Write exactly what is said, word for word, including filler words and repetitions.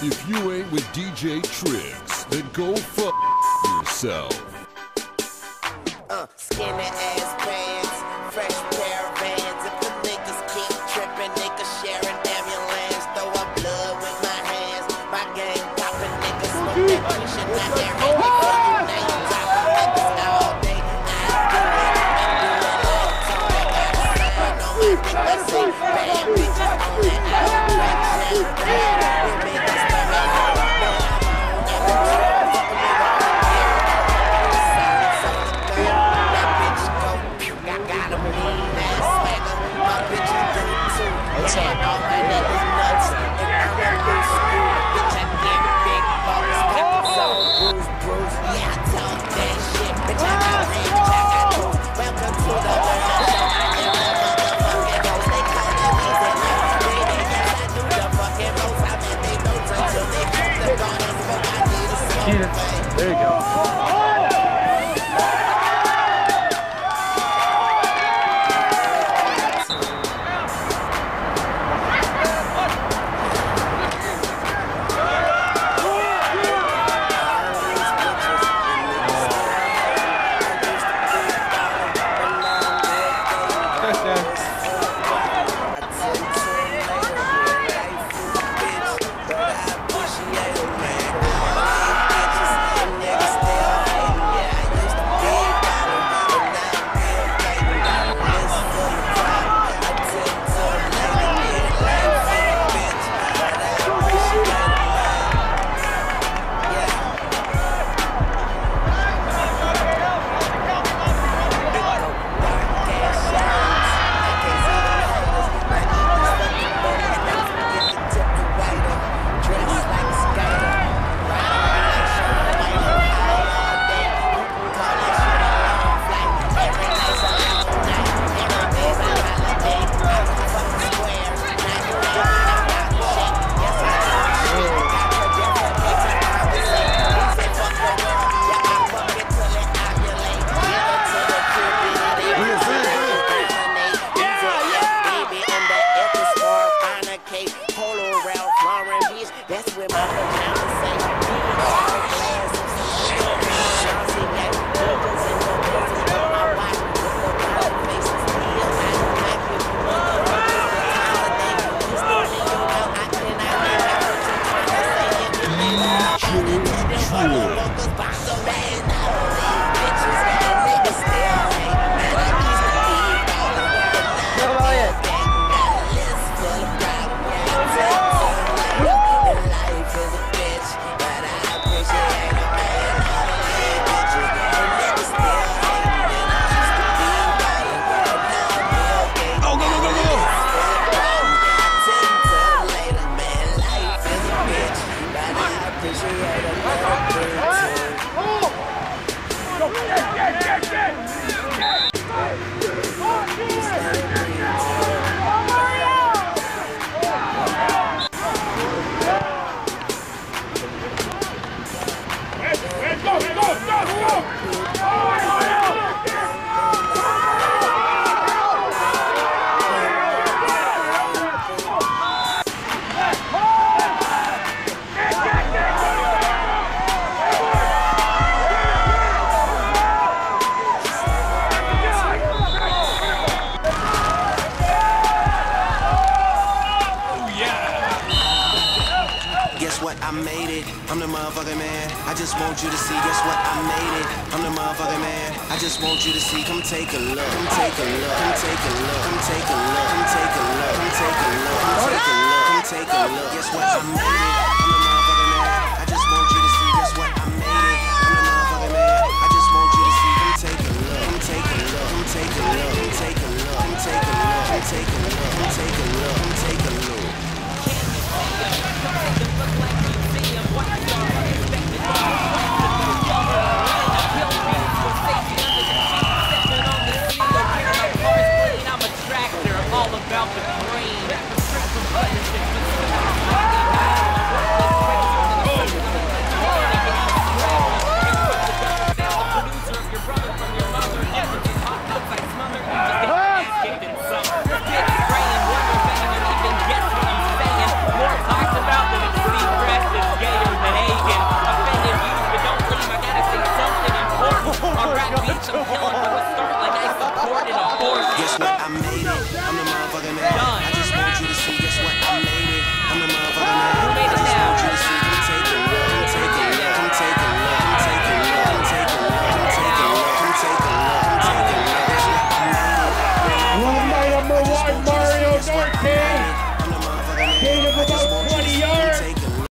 If you ain't with D J Triggs, then go fuck yourself. Uh, skinny ass pants, fresh pair of Vans. If the niggas keep tripping, niggas sharing ambulance. Throw up blood with my hands. My game popping, niggas smoke that push and not that red. Nigga, you names out for niggas all day. I do it and do it like Tony. Got a sign on my dick that say bad bitches on that outtraction. We make this money hard, but I'm on every trip. Fuck me wrong, that bitch go, I got a mean ass swagger. My bitches do too. Yeah, all my niggas nuts. And I'm a loose screw. Bitch, I get big balls. Got the zone, bruise, bruise. Yeah, I talk that shit. Bitch, I got rings, I got moves. Welcome to the world. Show I am the motherfucking host. They call me Weezy now. Baby, yes, I do the fucking most. I bet they notes until they come to gunners. But I need a smoke, babe. There you go. I made it, I'm the motherfucking man. I just want you to see, guess what, I made it. I'm the motherfucking man. I just want you to see, come take a look, come take a look, come take a look, come take a look, come take a look, come take a look, come take a look, come take a look. Guess what, I made it. I'm the